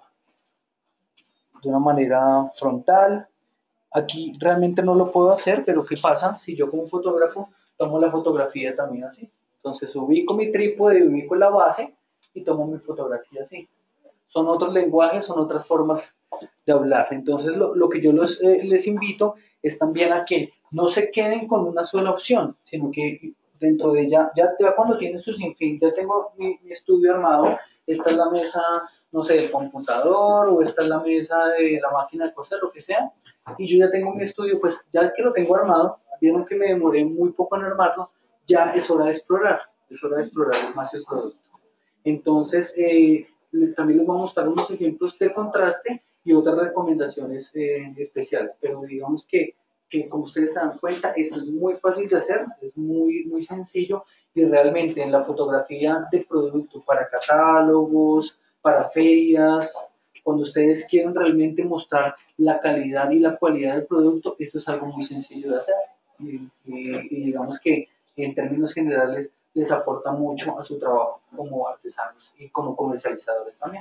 De una manera frontal. Aquí realmente no lo puedo hacer, pero ¿qué pasa si yo como fotógrafo tomo la fotografía también así? Entonces ubico mi trípode, ubico la base y tomo mi fotografía así. Son otros lenguajes, son otras formas de hablar. Entonces lo, lo que yo los, eh, les invito es también a que no se queden con una sola opción, sino que dentro de ella, ya, ya cuando tienen su sinfín, ya tengo mi, mi estudio armado, esta es la mesa, no sé, del computador, o esta es la mesa de la máquina de coser, lo que sea, y yo ya tengo mi estudio, pues ya que lo tengo armado, vieron que me demoré muy poco en armarlo, ya es hora de explorar, es hora de explorar más el producto. Entonces, eh, también les voy a mostrar unos ejemplos de contraste y otras recomendaciones eh, especiales, pero digamos que, que como ustedes se dan cuenta, esto es muy fácil de hacer, es muy, muy sencillo y realmente en la fotografía de producto para catálogos, para ferias, cuando ustedes quieren realmente mostrar la calidad y la cualidad del producto, esto es algo muy sencillo de hacer. Y, y, y digamos que en términos generales les aporta mucho a su trabajo como artesanos y como comercializadores también.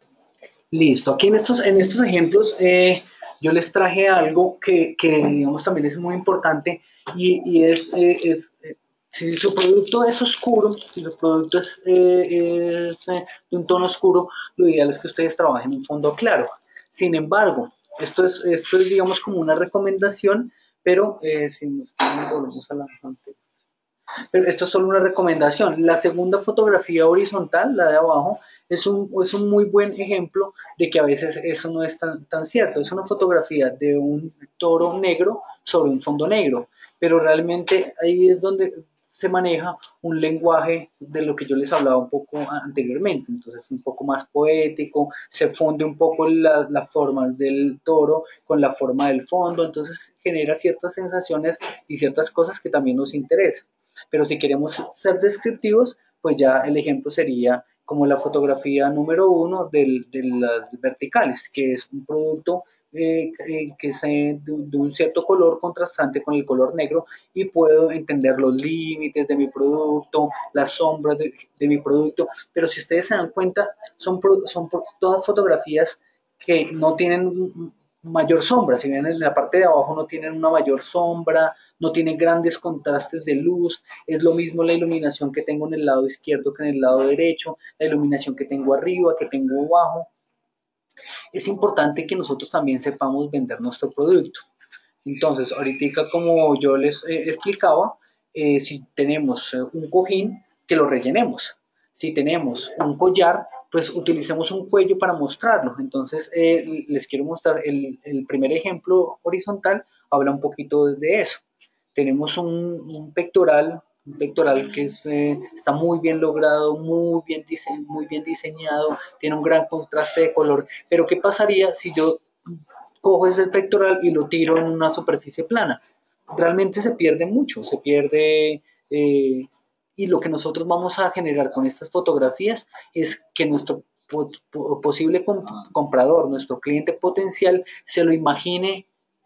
Listo, aquí en estos, en estos ejemplos eh, yo les traje algo que, que, digamos también es muy importante y, y es, eh, es eh, si su producto es oscuro, si su producto es, eh, es eh, de un tono oscuro, lo ideal es que ustedes trabajen en un fondo claro. Sin embargo, esto es, esto es digamos como una recomendación, pero eh, si nos volvemos a la anterior. Pero esto es solo una recomendación. La segunda fotografía horizontal, la de abajo, es un, es un muy buen ejemplo de que a veces eso no es tan, tan cierto. Es una fotografía de un toro negro sobre un fondo negro, pero realmente ahí es donde se maneja un lenguaje de lo que yo les hablaba un poco anteriormente, entonces un poco más poético, se funde un poco las la formas del toro con la forma del fondo, entonces genera ciertas sensaciones y ciertas cosas que también nos interesan. Pero si queremos ser descriptivos, pues ya el ejemplo sería como la fotografía número uno del, de las verticales, que es un producto eh, que es de, de un cierto color contrastante con el color negro y puedo entender los límites de mi producto, las sombras de, de mi producto, pero si ustedes se dan cuenta, son, son todas fotografías que no tienen mayor sombra, si bien en la parte de abajo no tienen una mayor sombra, no tienen grandes contrastes de luz, es lo mismo la iluminación que tengo en el lado izquierdo que en el lado derecho, la iluminación que tengo arriba, que tengo abajo. Es importante que nosotros también sepamos vender nuestro producto. Entonces, ahorita como yo les eh, explicaba, eh, si tenemos eh, un cojín, que lo rellenemos. Si tenemos un collar, pues utilicemos un cuello para mostrarlo. Entonces, eh, les quiero mostrar el, el, primer ejemplo horizontal, habla un poquito de eso. Tenemos un, un pectoral un pectoral que es, eh, está muy bien logrado, muy bien, dise muy bien diseñado, tiene un gran contraste de color. Pero ¿qué pasaría si yo cojo ese pectoral y lo tiro en una superficie plana? Realmente se pierde mucho, se pierde, eh, y lo que nosotros vamos a generar con estas fotografías es que nuestro po po posible comp comprador, nuestro cliente potencial, se lo imagine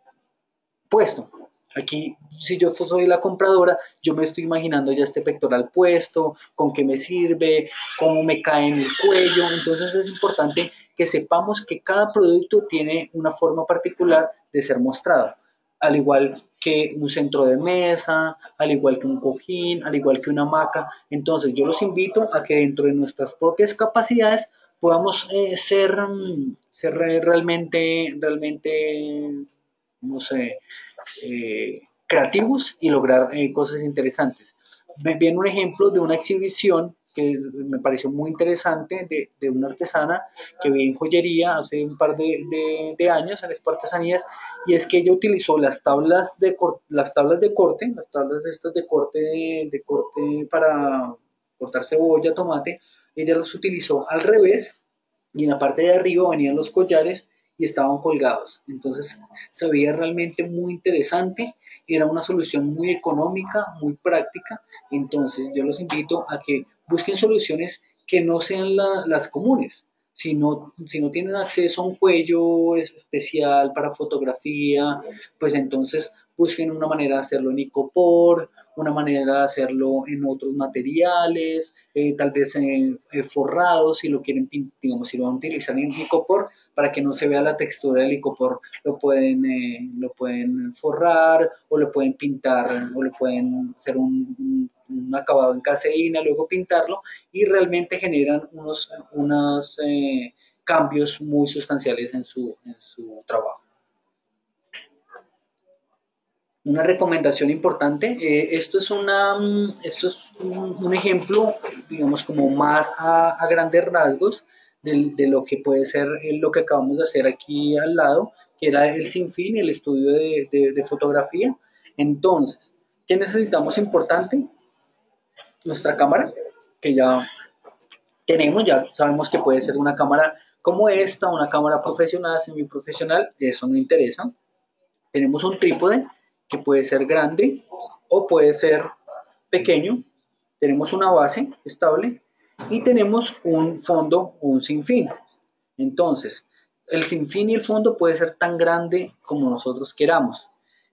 puesto. Aquí, si yo soy la compradora, yo me estoy imaginando ya este pectoral puesto, con qué me sirve, cómo me cae en el cuello. Entonces es importante que sepamos que cada producto tiene una forma particular de ser mostrado, al igual que un centro de mesa, al igual que un cojín, al igual que una hamaca. Entonces yo los invito a que dentro de nuestras propias capacidades podamos eh, ser, mm, ser realmente, realmente, no sé, eh, creativos y lograr eh, cosas interesantes. Me viene un ejemplo de una exhibición que me pareció muy interesante de, de una artesana que vi en joyería hace un par de, de, de años en Expo Artesanías, y es que ella utilizó las tablas de, las tablas de corte, las tablas estas de corte, de corte para cortar cebolla, tomate, ella las utilizó al revés y en la parte de arriba venían los collares y estaban colgados. Entonces se veía realmente muy interesante, era una solución muy económica, muy práctica. Entonces yo los invito a que busquen soluciones que no sean la, las comunes. Si no, si no tienen acceso a un cuello especial para fotografía, pues entonces busquen una manera de hacerlo en icopor, una manera de hacerlo en otros materiales, eh, tal vez eh, eh, forrados, si lo quieren, digamos, si lo van a utilizar en icopor, para que no se vea la textura del icopor, lo pueden, eh, lo pueden forrar o lo pueden pintar o lo pueden hacer un, un, un acabado en caseína, luego pintarlo y realmente generan unos, unos eh, cambios muy sustanciales en su, en su trabajo. Una recomendación importante, eh, esto es, una, esto es un, un ejemplo, digamos, como más a, a grandes rasgos de, de, lo que puede ser lo que acabamos de hacer aquí al lado, que era el Sinfín, el estudio de, de, de fotografía. Entonces, ¿qué necesitamos importante? Nuestra cámara, que ya tenemos, ya sabemos que puede ser una cámara como esta, una cámara profesional, semiprofesional, eso no interesa. Tenemos un trípode que puede ser grande o puede ser pequeño. Tenemos una base estable y tenemos un fondo o un sinfín. Entonces, el sinfín y el fondo puede ser tan grande como nosotros queramos.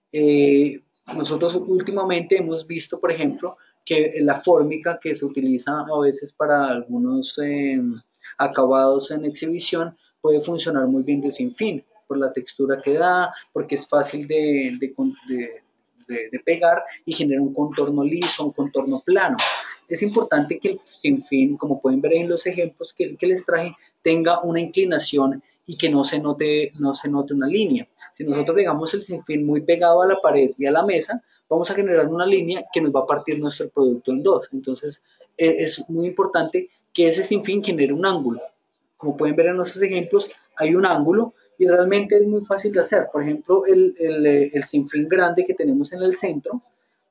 Eh, nosotros últimamente hemos visto, por ejemplo, que la fórmica que se utiliza a veces para algunos eh, acabados en exhibición puede funcionar muy bien de sinfín por la textura que da, porque es fácil de, de, de, de, de pegar y genera un contorno liso, un contorno plano. Es importante que el sinfín, como pueden ver en los ejemplos que, que les traje, tenga una inclinación y que no se note, no se note una línea. Si nosotros dejamos el sinfín muy pegado a la pared y a la mesa, vamos a generar una línea que nos va a partir nuestro producto en dos. Entonces, es muy importante que ese sinfín genere un ángulo. Como pueden ver en nuestros ejemplos, hay un ángulo y realmente es muy fácil de hacer. Por ejemplo, el, el, el sinfín grande que tenemos en el centro,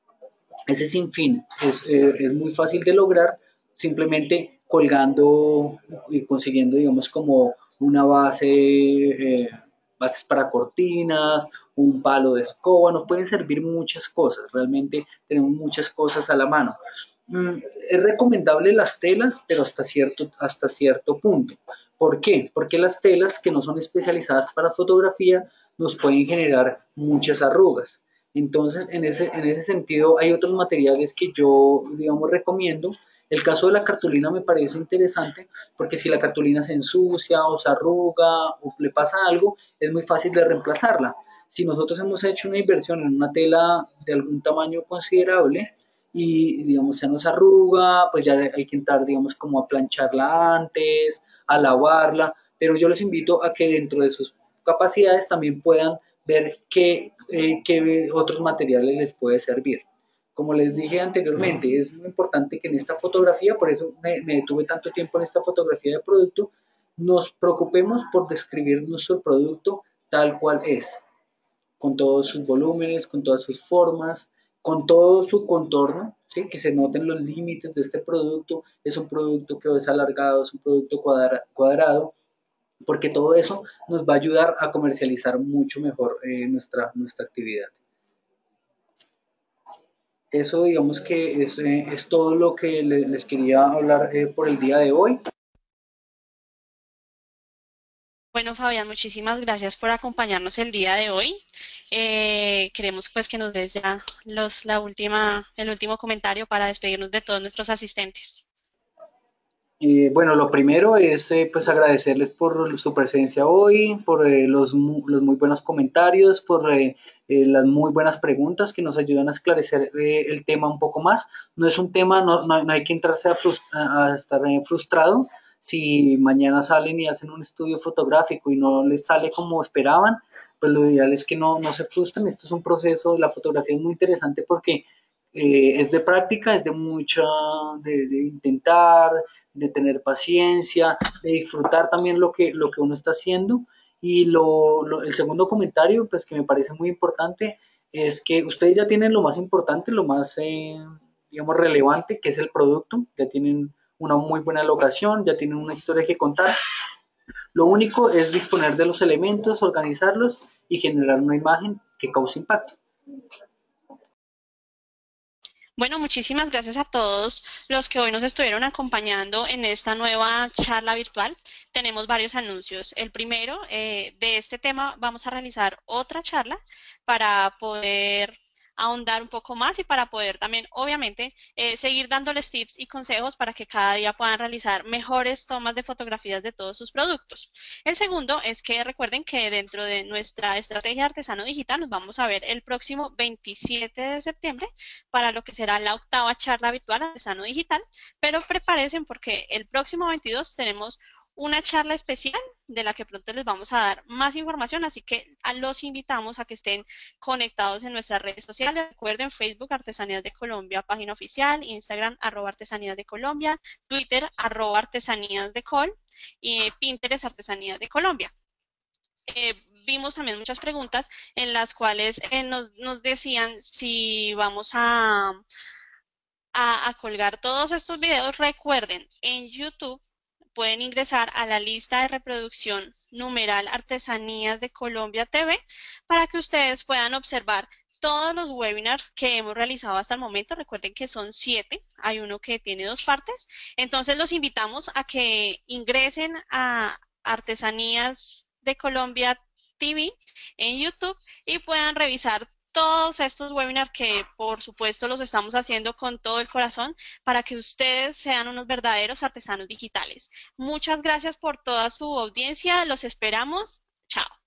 ese sinfín es, eh, es muy fácil de lograr simplemente colgando y consiguiendo, digamos, como una base, eh, bases para cortinas, un palo de escoba, nos pueden servir muchas cosas, realmente tenemos muchas cosas a la mano. Mm, es recomendable las telas, pero hasta cierto, hasta cierto punto. ¿Por qué? Porque las telas que no son especializadas para fotografía nos pueden generar muchas arrugas. Entonces, en ese, en ese sentido, hay otros materiales que yo, digamos, recomiendo. El caso de la cartulina me parece interesante porque si la cartulina se ensucia o se arruga o le pasa algo, es muy fácil de reemplazarla. Si nosotros hemos hecho una inversión en una tela de algún tamaño considerable y, digamos, se nos arruga, pues ya hay que entrar, digamos, como a plancharla antes, a lavarla, pero yo les invito a que dentro de sus capacidades también puedan ver qué, eh, qué otros materiales les puede servir. Como les dije anteriormente, es muy importante que en esta fotografía, por eso me, me detuve tanto tiempo en esta fotografía de producto, nos preocupemos por describir nuestro producto tal cual es, con todos sus volúmenes, con todas sus formas, con todo su contorno, ¿sí? Que se noten los límites de este producto, es un producto que es alargado, es un producto cuadra, cuadrado, porque todo eso nos va a ayudar a comercializar mucho mejor eh, nuestra, nuestra actividad. Eso digamos que es, eh, es todo lo que le, les quería hablar eh, por el día de hoy. Bueno, Fabián, muchísimas gracias por acompañarnos el día de hoy. Eh, queremos pues que nos des ya los, la última, el último comentario para despedirnos de todos nuestros asistentes. Eh, bueno, lo primero es eh, pues agradecerles por su presencia hoy, por eh, los, mu- los muy buenos comentarios, por eh, eh, las muy buenas preguntas que nos ayudan a esclarecer eh, el tema un poco más. No es un tema, no, no, no hay que entrarse a, frus- a- a estar eh, frustrado si mañana salen y hacen un estudio fotográfico y no les sale como esperaban, pues lo ideal es que no, no se frustren. Esto es un proceso, la fotografía es muy interesante porque eh, es de práctica, es de mucha, de, de intentar, de tener paciencia, de disfrutar también lo que, lo que uno está haciendo. Y lo, lo, el segundo comentario, pues que me parece muy importante, es que ustedes ya tienen lo más importante, lo más, eh, digamos, relevante, que es el producto, ya tienen una muy buena locación, ya tienen una historia que contar. Lo único es disponer de los elementos, organizarlos y generar una imagen que cause impacto. Bueno, muchísimas gracias a todos los que hoy nos estuvieron acompañando en esta nueva charla virtual. Tenemos varios anuncios. El primero, eh, de este tema vamos a realizar otra charla para poder ahondar un poco más y para poder también, obviamente, eh, seguir dándoles tips y consejos para que cada día puedan realizar mejores tomas de fotografías de todos sus productos. El segundo es que recuerden que dentro de nuestra estrategia de artesano digital nos vamos a ver el próximo veintisiete de septiembre para lo que será la octava charla virtual Artesano Digital, pero prepárense porque el próximo veintidós tenemos una charla especial de la que pronto les vamos a dar más información, así que los invitamos a que estén conectados en nuestras redes sociales. Recuerden Facebook Artesanías de Colombia, página oficial, Instagram arroba Artesanías de Colombia, Twitter arroba Artesanías de Col y Pinterest Artesanías de Colombia. Eh, vimos también muchas preguntas en las cuales eh, nos, nos decían si vamos a, a, a colgar todos estos videos. Recuerden, en YouTube pueden ingresar a la lista de reproducción numeral Artesanías de Colombia T V para que ustedes puedan observar todos los webinars que hemos realizado hasta el momento. Recuerden que son siete, hay uno que tiene dos partes. Entonces los invitamos a que ingresen a Artesanías de Colombia T V en YouTube y puedan revisar todos estos webinars que por supuesto los estamos haciendo con todo el corazón para que ustedes sean unos verdaderos artesanos digitales. Muchas gracias por toda su audiencia, los esperamos. Chao.